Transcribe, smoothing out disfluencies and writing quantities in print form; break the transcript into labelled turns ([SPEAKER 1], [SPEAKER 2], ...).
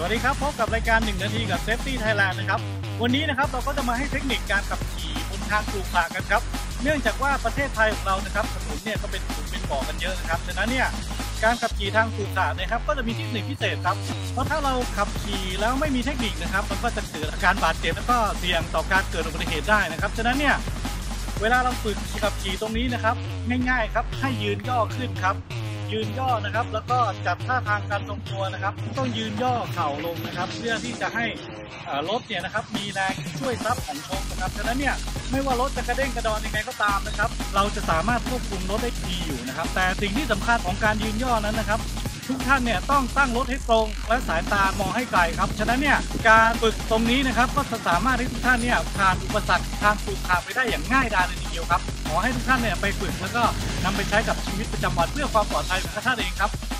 [SPEAKER 1] วัสดีครับพบกับรายการ1นาทีกับ Safety Thailand นะครับวันนี้นะครับเราก็จะมาให้เทคนิคการขับขี่บนทางขรุขระกันครับเนื่องจากว่าประเทศไทยของเรานะครับถนนเนี่ยก็เป็นฝุ่นเป็นบ่อกันเยอะนะครับดังนั้นเนี่ยการขับขี่ทางขรุขระนะครับก็จะมีเทคนิคพิเศษครับเพราะถ้าเราขับขี่แล้วไม่มีเทคนิคนะครับมันก็จะเกิดอาการบาดเจ็บแล้วก็เสี่ยงต่อการเกิดอุบัติเหตุได้นะครับฉะนั้นเนี่ยเวลาเราฝึกขับขี่ตรงนี้นะครับง่ายๆครับให้ยืนย่อขึ้นครับยืนย่อนะครับแล้วก็จัดท่าทางการทรงตัวนะครับต้องยืนย่อเข่าลงนะครับเพื่อที่จะให้รถเนี่ยนะครับมีแรงช่วยซับของโชคนะครับฉะนั้นเนี่ยไม่ว่ารถจะกระเด้งกระดอนยังไงก็ตามนะครับเราจะสามารถควบคุมรถได้ดีอยู่นะครับแต่สิ่งที่สำคัญของการยืนย่อนั้นนะครับทุกท่านเนี่ยต้องตั้งรถให้ตรงและสายตามองให้ไกลครับฉะนั้นเนี่ยการฝึกตรงนี้นะครับก็จะสามารถให้ทุกท่านเนี่ยผ่านอุปสรรคทางขรุขระไปได้อย่างง่ายดายเลยทีเดียวครับขอให้ทุกท่านเนี่ยไปฝึกแล้วก็นำไปใช้กับชีวิตประจำวันเพื่อความปลอดภัยของท่านเองครับ